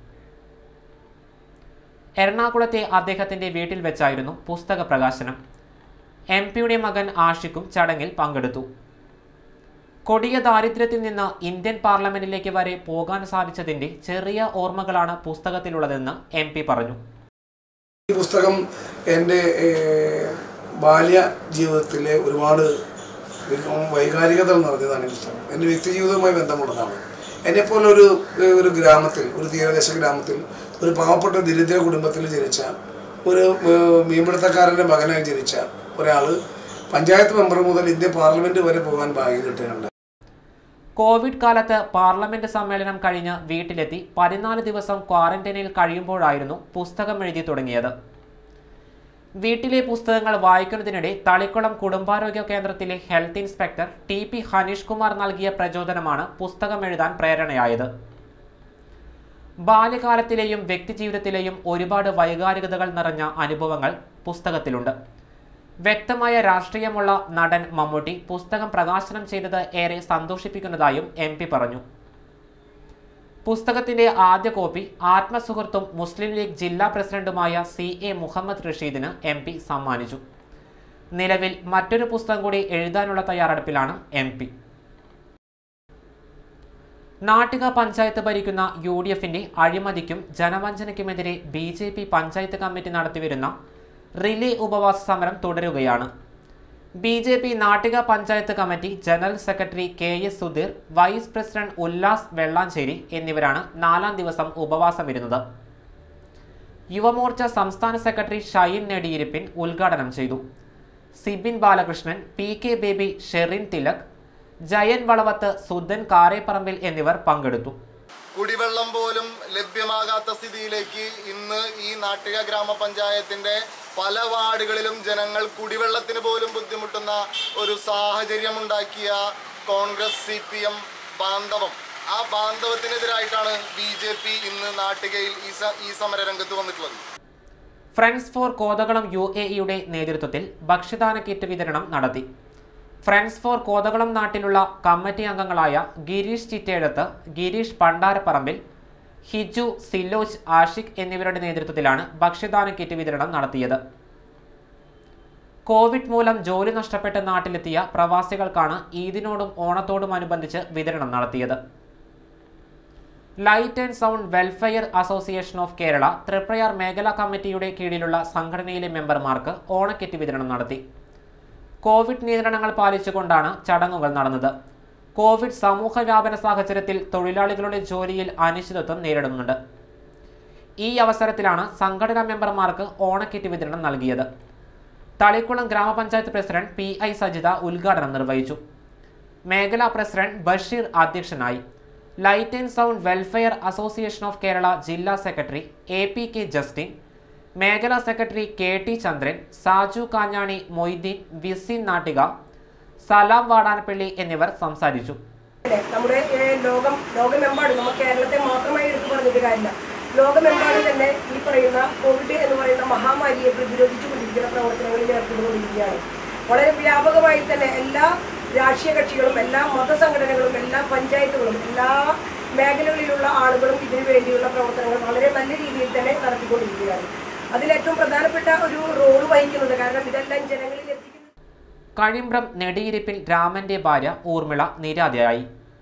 എറണാകുളത്തെ അദ്ദേഹത്തിന്റെ വീട്ടിൽ വെച്ചായിരുന്നു പുസ്തക പ്രകാശനം. MPയുടെ മകൻ ആഷിഖും ചടങ്ങിൽ പങ്കെടുത്തു. കൊടിയ ദാരിദ്ര്യത്തിൽ നിന്ന് ഇന്ത്യൻ പാർലമെന്റിലേക്ക് വരെ പോകാൻ സാധിച്ചതിന്റെ ചെറിയ ഓർമ്മകളാണ് പുസ്തകത്തിലുള്ളതെന്ന് MP പറഞ്ഞു. ഈ പുസ്തകം എൻ്റെ ബാല്യ ജീവിതത്തിലെ ഒരുപാട് വൈകാരികതകൾ നിറഞ്ഞതാണ്. ഈ പുസ്തകം എൻ്റെ വ്യക്തി ജീവിതവുമായി ബന്ധമുള്ളതാണ്. എന്നെപ്പോലെ ഒരു ഗ്രാമത്തിൽ, ഒരു തീരദേശ ഗ്രാമത്തിൽ, ഒരു പാവപ്പെട്ട ദരിദ്ര കുടുംബത്തിൽ ജനിച്ച ഒരു മീൻപിടുത്തക്കാരൻ്റെ മകനായി ജനിച്ച ഒരാൾ പഞ്ചായത്ത് മെമ്പർ മുതൽ ഇന്ത്യൻ പാർലമെന്റ് വരെ പോകാൻ ഭാഗ്യം കിട്ടുകയുണ്ട്. കോവിഡ് കാലത്ത് പാർലമെന്റ് സമ്മേളനം കഴിഞ്ഞ് വീട്ടിലെത്തി 14 ദിവസം ക്വാറന്റൈനിൽ കഴിയുമ്പോഴായിരുന്നു പുസ്തകം എഴുതി തുടങ്ങിയത്. വീട്ടിലെ പുസ്തകങ്ങൾ വായിക്കുന്നതിനിടെ തളിക്കുളം കുടുംബാരോഗ്യ കേന്ദ്രത്തിലെ health inspector TP Haneesh Kumar നൽകിയ പ്രചോദനമാണ് പുസ്തകം എഴുതാൻ പ്രേരണയായത്. ബാല്യകാലത്തിലെയും വ്യക്തിജീവിതത്തിലെയും ഒരുപാട് വൈകാരികതകൾ നിറഞ്ഞ അനുഭവങ്ങൾ പുസ്തകത്തിലുണ്ട്. വ്യക്തമായ രാഷ്ട്രീയമുള്ള നടൻ മമ്മൂട്ടി പുസ്തകം പ്രകാശനം ചെയ്തത് ഏറെ സന്തോഷിപ്പിക്കുന്നതായും MP പറഞ്ഞു. പുസ്തകത്തിന്റെ ആദ്യ കോപ്പി ആത്മസുഹൃത്തും മുസ്ലിം ലീഗ് ജില്ലാ പ്രസിഡന്റുമായ CA മുഹമ്മദ് റഷീദിന് MP സമ്മാനിച്ചു. നിലവിൽ മറ്റൊരു പുസ്തകം കൂടി എഴുതാനുള്ള തയ്യാറെടുപ്പിലാണ് MP. നാട്ടിക പഞ്ചായത്ത് ഭരിക്കുന്ന UDFന്റെ അഴിമതിക്കും ജനവഞ്ചനയ്ക്കുമെതിരെ BJP പഞ്ചായത്ത് കമ്മിറ്റി നടത്തിവരുന്ന റിലേ ഉപവാസ സമരം തുടരുകയാണ്. BJP Nattika panchayat committee general secretary KS Sudheer, vice president Ullas Vellancheri എന്നിവരാണ് 4-ാം ദിവസം ഉപവാസമിരുന്നത്. യുവമോർച്ച സംസ്ഥാന സെക്രട്ടറി ഷൈൻ നെടിയിരിപ്പിൻ ഉദ്ഘാടനം ചെയ്തു. സിബിൻ ബാലകൃഷ്ണൻ, PK ബേബി, ഷെറിൻ തിലക്, ജയൻ വളവത്ത്, സുധൻ കാരേപ്പറമ്പിൽ എന്നിവർ പങ്കെടുത്തു. കുടിവെള്ളം പോലും ലഭ്യമാകാത്ത സ്ഥിതിയിലേക്ക് ഇന്ന് ഈ നാട്ടിക ഗ്രാമപഞ്ചായത്തിന്റെ പല വാർഡുകളിലും ജനങ്ങൾ കുടിവെള്ളത്തിന് പോലും ബുദ്ധിമുട്ടുന്ന ഒരു സാഹചര്യമുണ്ടാക്കിയ കോൺഗ്രസ് CPM ബാന്ധവം, ആ ബാന്ധവത്തിനെതിരായിട്ടാണ് BJP ഇന്ന് നാട്ടികയിൽ ഈ സമരരംഗത്ത് വന്നിട്ടുള്ളത്. ഫ്രണ്ട്സ് ഫോർ കോതകളം UAEയുടെ നേതൃത്വത്തിൽ ഭക്ഷ്യദാന കിറ്റ് വിതരണം നടത്തി. ഫ്രണ്ട്സ് ഫോർ കോതകളം നാട്ടിലുള്ള കമ്മിറ്റി അംഗങ്ങളായ ഗിരീഷ് ചിറ്റേഴത്ത്, ഗിരീഷ് പണ്ടാരപ്പറമ്പിൽ, ഹിജു, സിലോജ്, ആഷിഖ് എന്നിവരുടെ നേതൃത്വത്തിലാണ് ഭക്ഷ്യദാന കിറ്റ് വിതരണം നടത്തിയത്. കോവിഡ് മൂലം ജോലി നഷ്ടപ്പെട്ട് നാട്ടിലെത്തിയ പ്രവാസികൾക്കാണ് ഈദിനോടും ഓണത്തോടും അനുബന്ധിച്ച് വിതരണം നടത്തിയത്. Light and sound welfare association of Kerala Triprayar മേഖലാ കമ്മിറ്റിയുടെ കീഴിലുള്ള സംഘടനയിലെ മെമ്പർമാർക്ക് ഓണക്കിറ്റ് വിതരണം നടത്തി. കോവിഡ് നിയന്ത്രണങ്ങൾ പാലിച്ചുകൊണ്ടാണ് ചടങ്ങുകൾ നടന്നത്. കോവിഡ് സമൂഹ വ്യാപന സാഹചര്യത്തിൽ തൊഴിലാളികളുടെ ജോലിയിൽ അനിശ്ചിതത്വം നേരിടുന്നുണ്ട്. ഈ അവസരത്തിലാണ് സംഘടനാ മെമ്പർമാർക്ക് ഓണക്കിറ്റ് വിതരണം നൽകിയത്. തളിക്കുളം ഗ്രാമപഞ്ചായത്ത് പ്രസിഡന്റ് PI സജിത ഉദ്ഘാടനം നിർവഹിച്ചു. മേഖലാ പ്രസിഡന്റ് ബഷീർ അധ്യക്ഷനായി. Light and sound welfare association of Kerala ജില്ലാ സെക്രട്ടറി APK ജസ്റ്റിൻ, മേഖലാ സെക്രട്ടറി KT ചന്ദ്രൻ, സാജു കാഞ്ഞാണി, മൊയ്തീൻ, വിസിൻ നാട്ടിക, സലാം വാടാനപ്പള്ളി എന്നിവർ സംസാരിച്ചു. നമ്മുടെ ലോകമെമ്പാടും നമ്മൾ കേരളത്തെ മാത്രമായി എടുത്തു പറഞ്ഞിട്ട് കാര്യമില്ല. ലോകമെമ്പാടും തന്നെ ഈ പറയുന്ന കോവിഡ് എന്ന് പറയുന്ന മഹാമാരിയെ പ്രതിരോധിച്ചുകൊണ്ടിരിക്കുന്ന പ്രവർത്തനങ്ങളിൽ ഏർപ്പെട്ടുകൊണ്ടിരിക്കുകയാണ്. വളരെ വ്യാപകമായി തന്നെ എല്ലാ രാഷ്ട്രീയ കക്ഷികളും, എല്ലാ മതസംഘടനകളും, എല്ലാ പഞ്ചായത്തുകളും, എല്ലാ മേഖലകളിലുള്ള ആളുകളും ഇതിനു വേണ്ടിയുള്ള പ്രവർത്തനങ്ങൾ വളരെ നല്ല രീതിയിൽ തന്നെ നടത്തിക്കൊണ്ടിരിക്കുകയാണ്. അതിലേറ്റവും പ്രധാനപ്പെട്ട ഒരു റോൾ വഹിക്കുന്നത്, കാരണം ഇതെല്ലാം ജനങ്ങളിൽ എത്തിക്കുന്നു. കഴിമ്പ്രം നെടിയിരിപ്പിൽ രാമന്റെ ഭാര്യ ഊർമിള നിര്യാതയായി.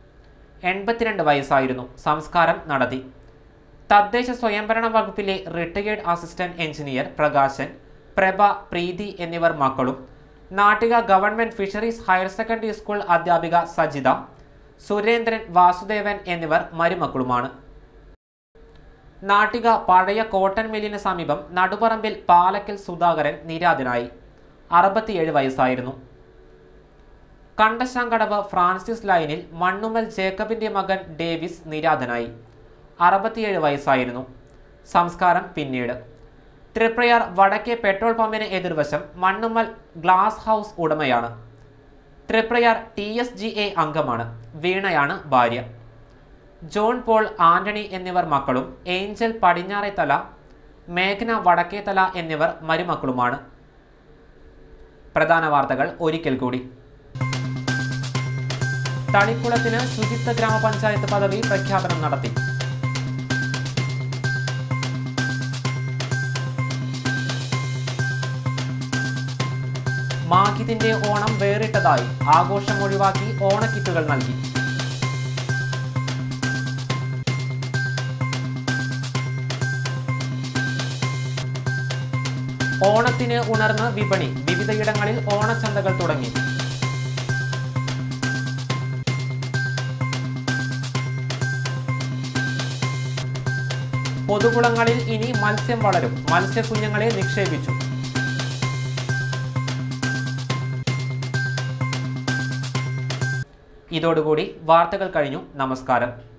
82 വയസ്സായിരുന്നു. സംസ്കാരം നടത്തി. തദ്ദേശ സ്വയംഭരണ വകുപ്പിലെ retired assistant engineer Prakashan, Prabha, Preethi എന്നിവർ മക്കളും Nattika government fisheries higher secondary school അധ്യാപിക സജിത, സുരേന്ദ്രൻ, വാസുദേവൻ എന്നിവർ മരുമക്കളുമാണ്. നാട്ടിക പഴയ കോട്ടൺ മില്ലിന് സമീപം നടുപറമ്പിൽ പാലക്കൽ സുധാകരൻ നിര്യാതനായി. 67 വയസ്സായിരുന്നു. കണ്ടശാങ്കടവ് ഫ്രാൻസിസ് ലൈനിൽ മണ്ണുമ്മൽ ജേക്കബിന്റെ മകൻ ഡേവിസ് നിര്യാതനായി. 67 വയസ്സായിരുന്നു. സംസ്കാരം പിന്നീട്. തൃപ്രയാർ വടക്കേ പെട്രോൾ പമ്പിന് എതിർവശം മണ്ണുമ്മൽ ഗ്ലാസ് ഹൗസ് ഉടമയാണ്. തൃപ്രയാർ TSGA അംഗമാണ്. വീണയാണ് ഭാര്യ. ജോൺ പോൾ, ആന്റണി എന്നിവർ മക്കളും ഏഞ്ചൽ പടിഞ്ഞാറേത്തല, മേഘന വടക്കേത്തല എന്നിവർ മരുമക്കളുമാണ്. പ്രധാന വാർത്തകൾ ഒരിക്കൽ കൂടി. തളിക്കുളത്തിന് ശുചിത്വ ഗ്രാമപഞ്ചായത്ത് പദവി പ്രഖ്യാപനം നടത്തി. മാഹിദിന്റെ ഓണം വേറിട്ടതായി. ആഘോഷം ഒഴിവാക്കി ഓണക്കിറ്റുകൾ നൽകി. ഓണത്തിന് ഉണർന്ന് വിപണി. വിവിധയിടങ്ങളിൽ ഓണച്ചന്തകൾ തുടങ്ങി. പൊതുകുളങ്ങളിൽ ഇനി മത്സ്യം വളരും. മത്സ്യക്കുഞ്ഞുങ്ങളെ നിക്ഷേപിച്ചു. ഇതോടുകൂടി വാർത്തകൾ കഴിഞ്ഞു. നമസ്കാരം.